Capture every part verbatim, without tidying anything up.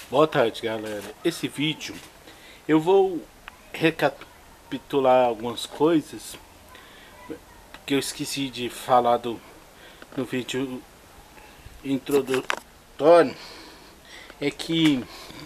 Boa tarde, galera. Esse vídeo eu vou recapitular algumas coisas que eu esqueci de falar do, no vídeo introdutório. É que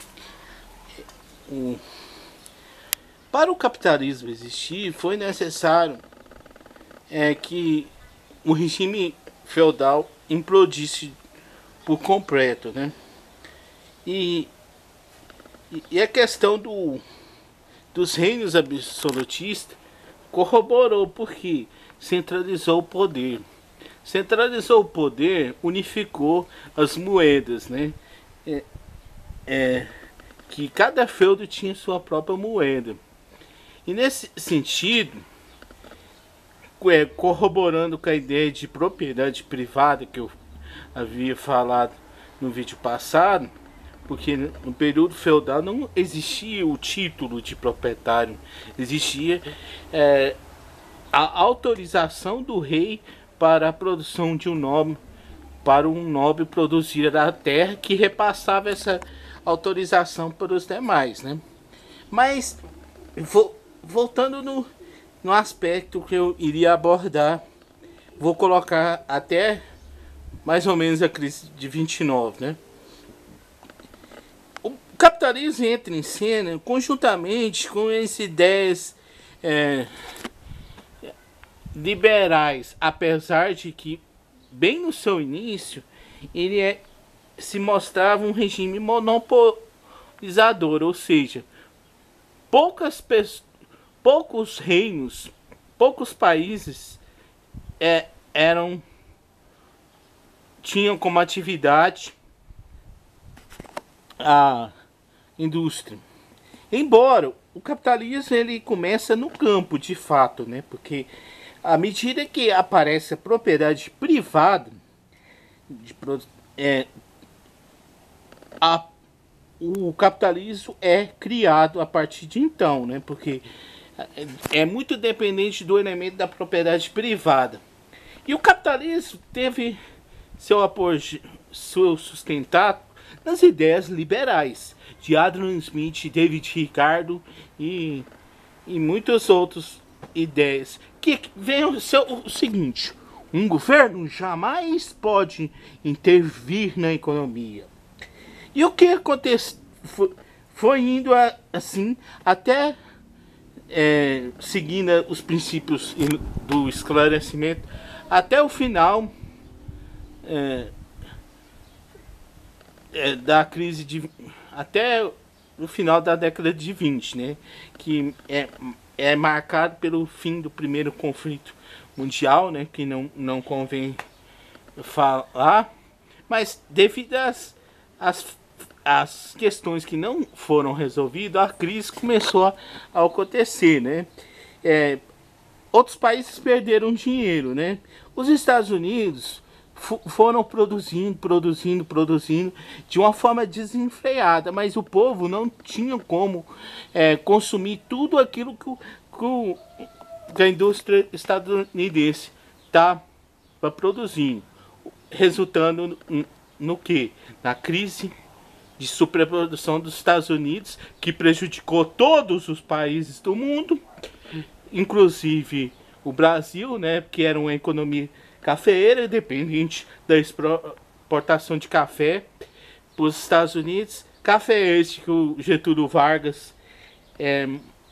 um, para o capitalismo existir foi necessário é, que o regime feudal implodisse por completo, né? E, e a questão do, dos reinos absolutistas corroborou porque centralizou o poder. Centralizou o poder, unificou as moedas, né? É, é, que cada feudo tinha sua própria moeda. E nesse sentido, é, corroborando com a ideia de propriedade privada que eu havia falado no vídeo passado, porque no período feudal não existia o título de proprietário, existia é, a autorização do rei para a produção de um nobre, para um nobre produzir a terra, que repassava essa autorização para os demais, né? Mas vo, voltando no, no aspecto que eu iria abordar, vou colocar até mais ou menos a crise de vinte e nove, né? O capitalismo entra em cena conjuntamente com as ideias é, liberais, apesar de que, bem no seu início, ele é, se mostrava um regime monopolizador, ou seja, poucas poucos reinos, poucos países é, eram tinham como atividade a indústria. Embora o capitalismo ele começa no campo, de fato, né? Porque à medida que aparece a propriedade privada, de, é, a, o capitalismo é criado a partir de então, né? Porque é muito dependente do elemento da propriedade privada. E o capitalismo teve seu apoio, seu sustentado nas ideias liberais de Adam Smith, David Ricardo e, e muitas outras ideias que vem o, seu, o seguinte: um governo jamais pode intervir na economia. E o que aconteceu foi, foi indo a, assim até é, seguindo os princípios do esclarecimento até o final é, é, da crise de até o final da década de vinte, né? Que é, é marcado pelo fim do primeiro conflito mundial, né? Que não, não convém falar, mas devido às, às, às questões que não foram resolvidas, a crise começou a, a acontecer, né? É, outros países perderam dinheiro, né? Os Estados Unidos foram produzindo, produzindo, produzindo de uma forma desenfreada, mas o povo não tinha como é, consumir tudo aquilo que, o, que, o, que a indústria estadunidense estava produzindo, resultando no, no que? Na crise de superprodução dos Estados Unidos, que prejudicou todos os países do mundo, inclusive o Brasil, né, que era uma economia cafeeira, dependente da exportação de café para os Estados Unidos. Café este que o Getúlio Vargas é,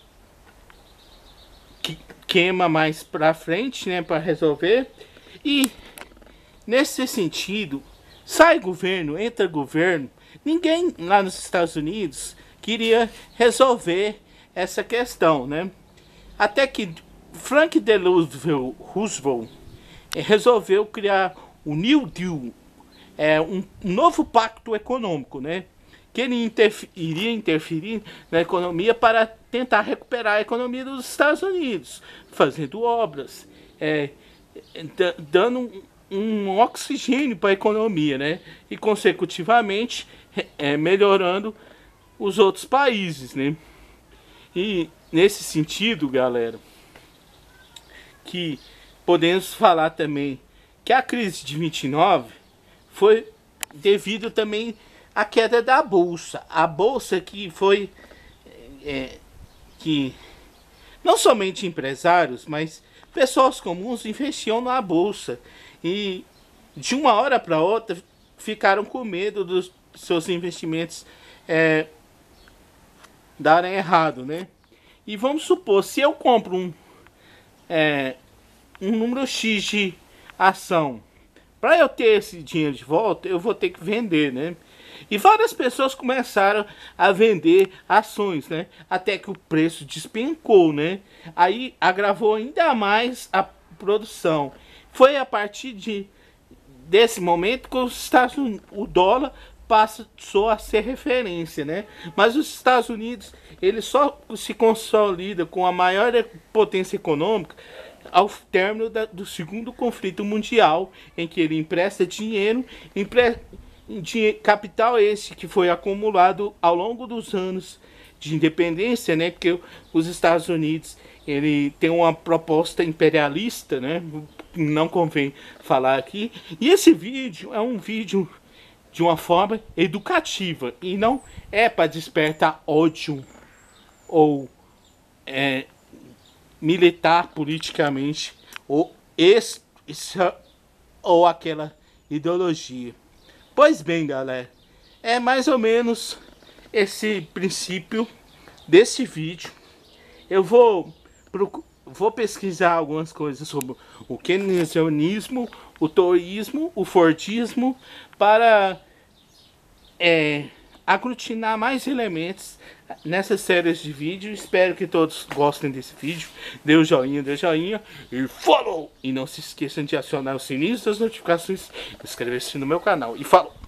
que queima mais para frente, né, para resolver. E nesse sentido, sai governo, entra governo, ninguém lá nos Estados Unidos queria resolver essa questão, né? Até que Frank Delano Roosevelt resolveu criar o New Deal, é, um novo pacto econômico, né? Que ele interf iria interferir na economia para tentar recuperar a economia dos Estados Unidos, fazendo obras, é, dando um, um oxigênio para a economia, né? E consecutivamente é, melhorando os outros países, né? E nesse sentido, galera, que podemos falar também que a crise de vinte e nove foi devido também a queda da bolsa. A bolsa que foi é, que não somente empresários, mas pessoas comuns investiam na bolsa e de uma hora para outra ficaram com medo dos seus investimentos é, darem errado, né? E vamos supor, se eu compro um, é, um número X de ação, para eu ter esse dinheiro de volta, eu vou ter que vender, né? E várias pessoas começaram a vender ações, né? Até que o preço despencou, né? Aí agravou ainda mais a produção. Foi a partir de, desse momento que os Estados Unidos, o dólar passou a ser referência, né? Mas os Estados Unidos, ele só se consolida com a maior potência econômica ao término da, do segundo conflito mundial, em que ele empresta dinheiro, empre, de capital esse que foi acumulado ao longo dos anos de independência, né? Porque os Estados Unidos, ele tem uma proposta imperialista, né? Não convém falar aqui. E esse vídeo é um vídeo de uma forma educativa e não é para despertar ódio ou é, militar politicamente ou esse, ou aquela ideologia. Pois bem, galera, é mais ou menos esse princípio desse vídeo. Eu vou vou pesquisar algumas coisas sobre o keynesianismo, o toísmo, o fordismo, para é, aglutinar mais elementos nessas séries de vídeos. Espero que todos gostem desse vídeo. Dê o joinha, dê o joinha e follow! E não se esqueçam de acionar o sininho das notificações, inscrever-se no meu canal e falou!